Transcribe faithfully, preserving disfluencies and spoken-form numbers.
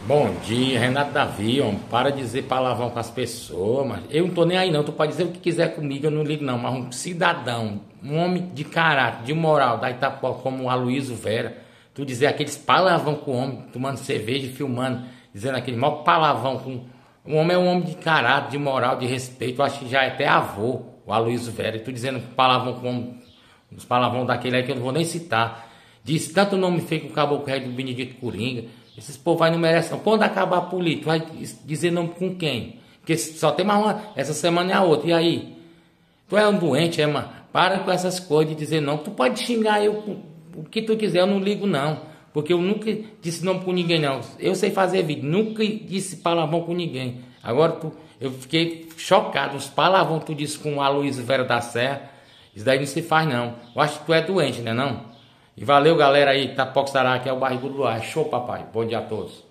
Bom dia, Renato Davi, homem. Para de dizer palavrão com as pessoas, mas eu não tô nem aí não. Tu pode dizer o que quiser comigo, eu não ligo não. Mas um cidadão, um homem de caráter, de moral, da Itapuã, como o Aloysio Vera, tu dizer aqueles palavrão com o homem, tomando cerveja e filmando, dizendo aquele maior palavrão com... Um homem é um homem de caráter, de moral, de respeito. Eu acho que já é até avô, o Aloysio Vera. E tu dizendo palavrão com homem, os palavrão daquele aí que eu não vou nem citar. Diz tanto nome feio com o caboclo rei do Benedito Coringa. Esses povos aí não merecem. Quando acabar a política, vai dizer nome com quem? Porque só tem mais uma. Essa semana é a outra. E aí? Tu é um doente, é, mano? Para com essas coisas de dizer não. Tu pode xingar eu o que tu quiser, eu não ligo não. Porque eu nunca disse nome com ninguém, não. Eu sei fazer vídeo, nunca disse palavrão com ninguém. Agora tu, eu fiquei chocado. Os palavrão que tu disse com o Aloysio Vera da Serra, isso daí não se faz, não. Eu acho que tu é doente, né, não? E valeu, galera aí, Itapoxará, que é o barrigudo do ar. Show, papai. Bom dia a todos.